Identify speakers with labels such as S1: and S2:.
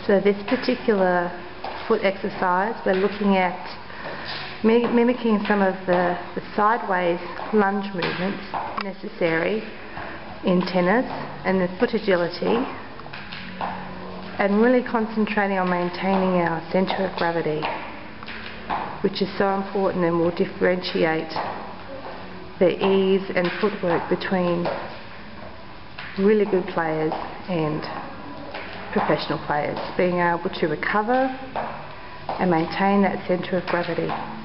S1: So this particular foot exercise, we're looking at mimicking some of the sideways lunge movements necessary in tennis and the foot agility, and really concentrating on maintaining our centre of gravity, which is so important and will differentiate the ease and footwork between really good players and professional players, being able to recover and maintain that centre of gravity.